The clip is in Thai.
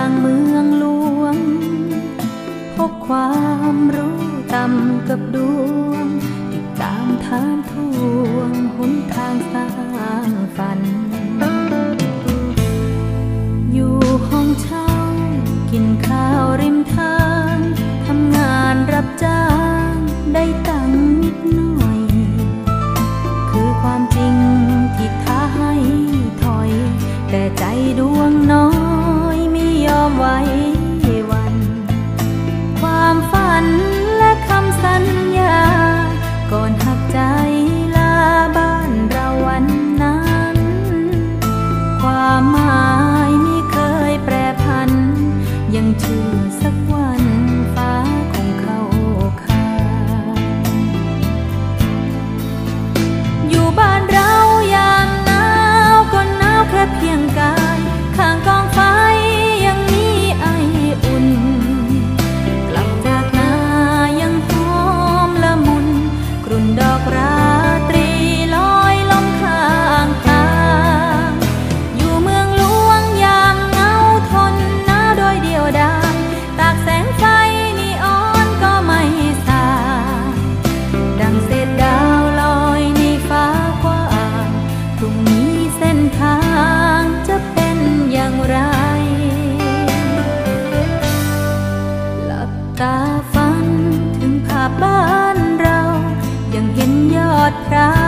างเมืองหลวงพกความรู้ต่ำกับดวงติดตามทางทวงหนทางสร้างฝันอยู่ห้องเช่ากินข้าวริมทางทำงานรับจ้างได้ตังค์นิดหน่อยคือความจริงที่ท้าให้ถอยแต่ใจดวงน้อยไม่ยอมไว้วันความฝันและคำสัญญาก่อนหักใจลาบ้านเราวันนั้นความหมายไม่เคยแปรผันยังเชื่อสักวันฟ้าคงเข้าข้างอยู่บ้านเรายามหนาวก็หนาวแค่เพียงกายข้างกองไฟยังมีไออุ่นกลับจากนายังหอมละมุนกรุ่นดอกราตรีลอยลมข้างทางอยู่เมืองหลวงยามเหงาทนหนาวโดยเดียวดายตากแสงไฟนีออนก็ไม่สางดังเศษดาวลอยในฟ้ากว้างพรุ่งนี้เส้นทางจะเป็นอย่างไรหลับตาฝันถึงภาพบ้านเรายังเห็นยอดพระ